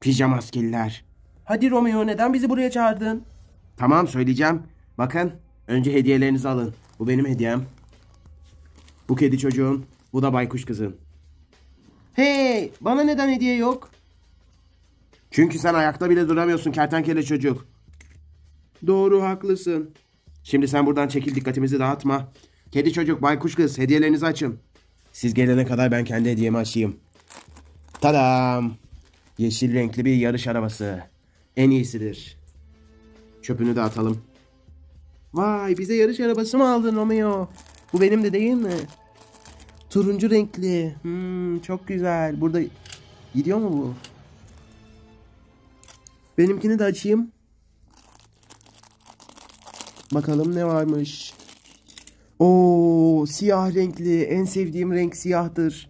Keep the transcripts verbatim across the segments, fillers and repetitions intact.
Pijama askeriler. Hadi Romeo, neden bizi buraya çağırdın? Tamam, söyleyeceğim. Bakın, önce hediyelerinizi alın. Bu benim hediyem. Bu kedi çocuğun. Bu da baykuş kızın. Hey, bana neden hediye yok? Çünkü sen ayakta bile duramıyorsun kertenkele çocuk. Doğru, haklısın. Şimdi sen buradan çekil, dikkatimizi dağıtma. Kedi çocuk, baykuş kız, hediyelerinizi açın. Siz gelene kadar ben kendi hediyemi açayım. Tadam! Yeşil renkli bir yarış arabası. En iyisidir. Çöpünü de atalım. Vay, bize yarış arabası mı aldın Romeo? Bu benim de değil mi? Turuncu renkli. Hmm, çok güzel. Burada gidiyor mu bu? Benimkini de açayım. Bakalım ne varmış. Oo, siyah renkli. En sevdiğim renk siyahtır.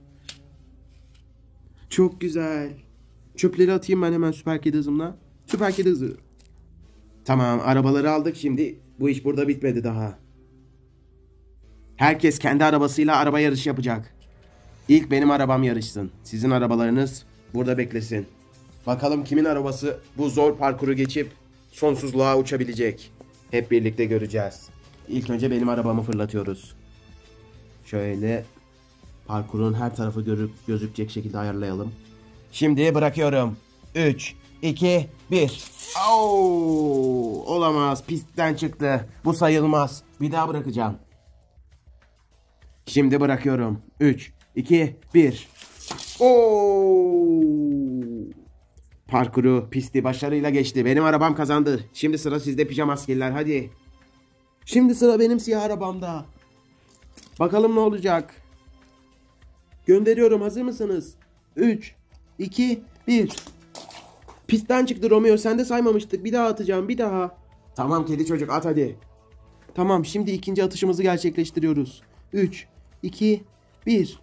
Çok güzel. Çöpleri atayım ben hemen süper kedi hızımla. Süper kedi hızı. Tamam, arabaları aldık, şimdi bu iş burada bitmedi daha. Herkes kendi arabasıyla araba yarışı yapacak. İlk benim arabam yarışsın. Sizin arabalarınız burada beklesin. Bakalım kimin arabası bu zor parkuru geçip sonsuzluğa uçabilecek. Hep birlikte göreceğiz. İlk önce benim arabamı fırlatıyoruz. Şöyle parkurun her tarafı görüp gözükecek şekilde ayarlayalım. Şimdi bırakıyorum. üç, iki, bir. Oo, olamaz. Pistten çıktı. Bu sayılmaz. Bir daha bırakacağım. Şimdi bırakıyorum. üç, iki, bir. Oo! Parkuru, pisti başarıyla geçti. Benim arabam kazandı. Şimdi sıra sizde pijama askerler. Hadi. Şimdi sıra benim siyah arabamda. Bakalım ne olacak. Gönderiyorum. Hazır mısınız? üç, iki, bir. Pistten çıktı Romeo. Sen de saymamıştık. Bir daha atacağım. Bir daha. Tamam kedi çocuk, at hadi. Tamam, şimdi ikinci atışımızı gerçekleştiriyoruz. üç, iki, bir.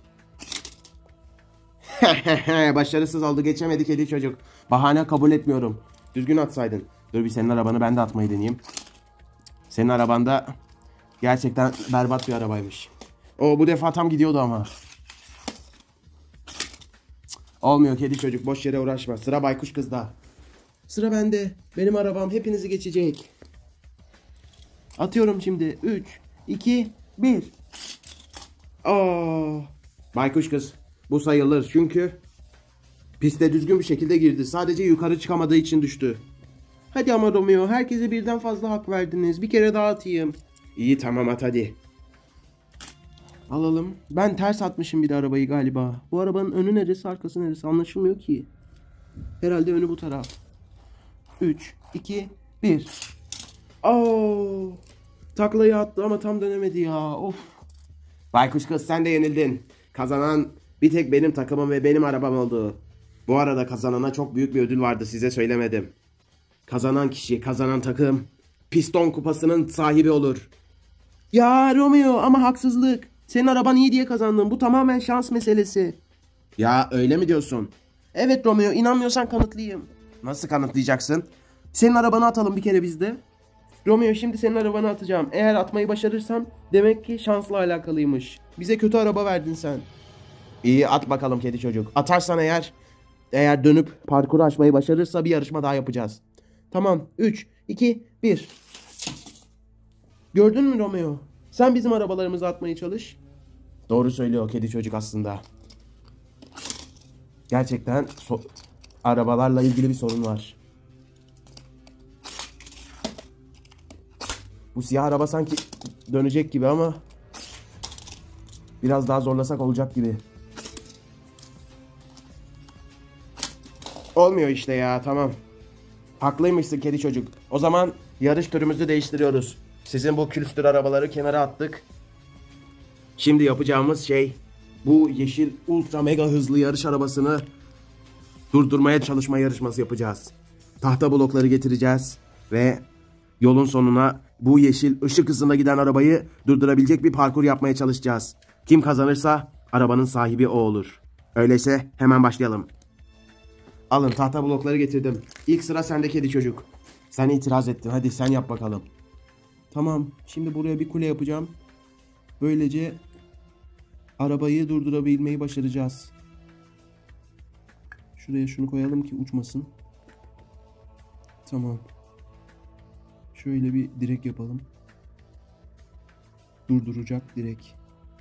Başarısız oldu, geçemedi kedi çocuk. Bahane kabul etmiyorum. Düzgün atsaydın. Dur bir senin arabanı ben de atmayı deneyeyim. Senin arabanda gerçekten berbat bir arabaymış. O bu defa tam gidiyordu ama. Olmuyor kedi çocuk, boş yere uğraşma. Sıra baykuş kızda. Sıra bende. Benim arabam hepinizi geçecek. Atıyorum şimdi. üç, iki, bir. Aa, baykuş kız. Bu sayılır çünkü piste düzgün bir şekilde girdi. Sadece yukarı çıkamadığı için düştü. Hadi ama Romeo, herkese birden fazla hak verdiniz. Bir kere daha atayım. İyi tamam, at hadi. Alalım. Ben ters atmışım bir de arabayı galiba. Bu arabanın önü neresi, arkası neresi anlaşılmıyor ki. Herhalde önü bu taraf. üç, iki, bir. Oo! Taklayı attı ama tam dönemedi ya. Of. Baykuş kız, sen de yenildin. Kazanan bir tek benim takımım ve benim arabam oldu. Bu arada kazanana çok büyük bir ödül vardı, size söylemedim. Kazanan kişi, kazanan takım piston kupasının sahibi olur. Ya Romeo, ama haksızlık. Senin araban iyi diye kazandın. Bu tamamen şans meselesi. Ya öyle mi diyorsun? Evet Romeo, inanmıyorsan kanıtlayayım. Nasıl kanıtlayacaksın? Senin arabanı atalım bir kere bizde. Romeo, şimdi senin arabanı atacağım. Eğer atmayı başarırsam demek ki şansla alakalıymış. Bize kötü araba verdin sen. İyi, at bakalım kedi çocuk. Atarsan eğer, eğer dönüp parkuru açmayı başarırsa bir yarışma daha yapacağız. Tamam. üç, iki, bir. Gördün mü Romeo? Sen bizim arabalarımızı atmaya çalış. Doğru söylüyor kedi çocuk aslında. Gerçekten so arabalarla ilgili bir sorun var. Bu siyah araba sanki dönecek gibi ama biraz daha zorlasak olacak gibi. Olmuyor işte ya, tamam. Haklıymışsın kedi çocuk. O zaman yarış türümüzü değiştiriyoruz. Sizin bu külüstür arabaları kenara attık. Şimdi yapacağımız şey bu yeşil ultra mega hızlı yarış arabasını durdurmaya çalışma yarışması yapacağız. Tahta blokları getireceğiz ve yolun sonuna bu yeşil ışık hızına giden arabayı durdurabilecek bir parkur yapmaya çalışacağız. Kim kazanırsa arabanın sahibi o olur. Öyleyse hemen başlayalım. Alın, tahta blokları getirdim. İlk sıra sende kedi çocuk. Sen itiraz ettin. Hadi sen yap bakalım. Tamam. Şimdi buraya bir kule yapacağım. Böylece arabayı durdurabilmeyi başaracağız. Şuraya şunu koyalım ki uçmasın. Tamam. Şöyle bir direk yapalım. Durduracak direk.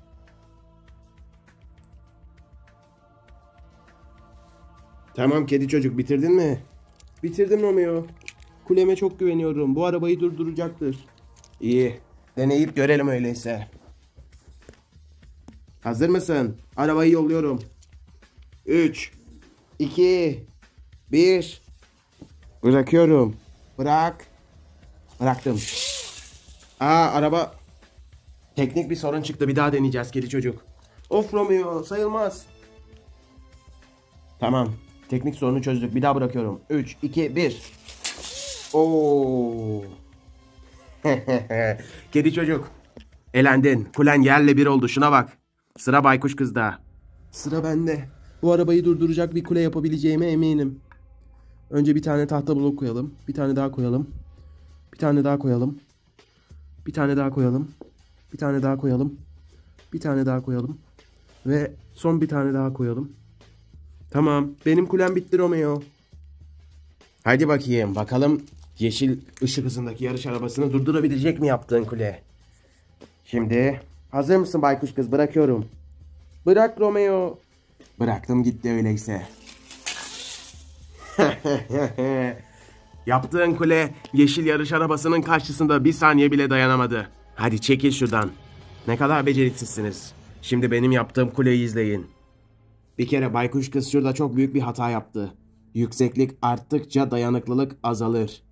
Tamam kedi çocuk, bitirdin mi? Bitirdim Romeo. Kuleme çok güveniyorum. Bu arabayı durduracaktır. İyi. Deneyip görelim öyleyse. Hazır mısın? Arabayı yolluyorum. üç, iki, bir. Bırakıyorum. Bırak. Bıraktım. Aa, araba. Teknik bir sorun çıktı. Bir daha deneyeceğiz kedi çocuk. Of Romeo, sayılmaz. Tamam. Teknik sorunu çözdük. Bir daha bırakıyorum. üç, iki, bir. Oo. Kedi çocuk. Elendin. Kulen yerle bir oldu. Şuna bak. Sıra baykuş kızda. Sıra bende. Bu arabayı durduracak bir kule yapabileceğime eminim. Önce bir tane tahta blok koyalım. Bir tane daha koyalım. Bir tane daha koyalım. Bir tane daha koyalım. Bir tane daha koyalım. Bir tane daha koyalım. Ve son bir tane daha koyalım. Tamam. Benim kulem bitti Romeo. Hadi bakayım. Bakalım yeşil ışık hızındaki yarış arabasını durdurabilecek mi yaptığın kule? Şimdi hazır mısın baykuş kız? Bırakıyorum. Bırak Romeo. Bıraktım gitti öyleyse. Yaptığın kule yeşil yarış arabasının karşısında bir saniye bile dayanamadı. Hadi çekil şuradan. Ne kadar beceriksizsiniz. Şimdi benim yaptığım kuleyi izleyin. Bir kere baykuş kız şurada çok büyük bir hata yaptı. Yükseklik arttıkça dayanıklılık azalır.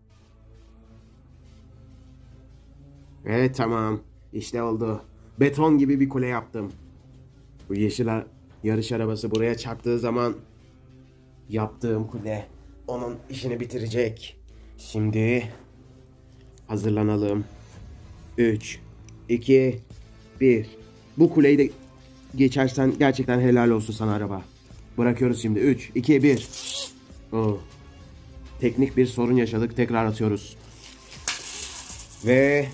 Evet, tamam. İşte oldu. Beton gibi bir kule yaptım. Bu yeşil yarış arabası buraya çarptığı zaman yaptığım kule onun işini bitirecek. Şimdi hazırlanalım. üç, iki, bir. Bu kuleyi de geçersen gerçekten helal olsun sana araba. Bırakıyoruz şimdi. üç, iki, bir. Oh. Teknik bir sorun yaşadık. Tekrar atıyoruz. Ve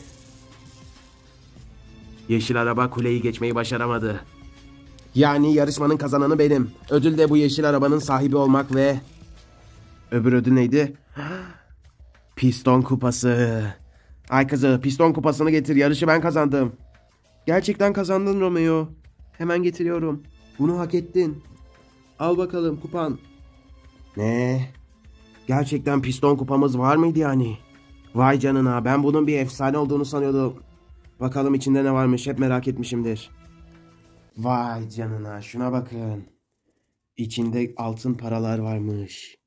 yeşil araba kuleyi geçmeyi başaramadı. Yani yarışmanın kazananı benim. Ödül de bu yeşil arabanın sahibi olmak ve öbür ödül neydi? Piston kupası. Ay kızı, piston kupasını getir. Yarışı ben kazandım. Gerçekten kazandın Romeo. Hemen getiriyorum. Bunu hak ettin. Al bakalım kupan. Ne? Gerçekten piston kupamız var mıydı yani? Vay canına, ben bunun bir efsane olduğunu sanıyordum. Bakalım içinde ne varmış, hep merak etmişimdir. Vay canına, şuna bakın. İçinde altın paralar varmış.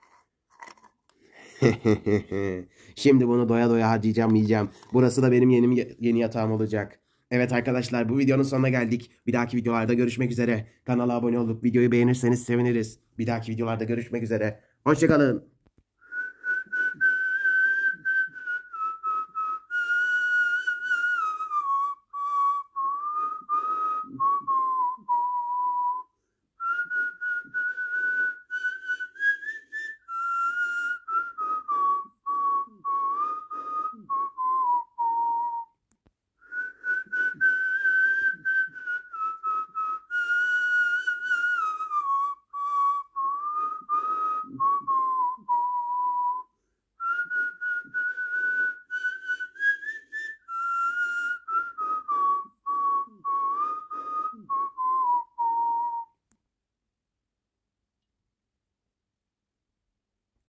Şimdi bunu doya doya harcayacağım, yiyeceğim. Burası da benim yeni, yeni yatağım olacak. Evet arkadaşlar, bu videonun sonuna geldik. Bir dahaki videolarda görüşmek üzere. Kanala abone olup videoyu beğenirseniz seviniriz. Bir dahaki videolarda görüşmek üzere. Hoşçakalın.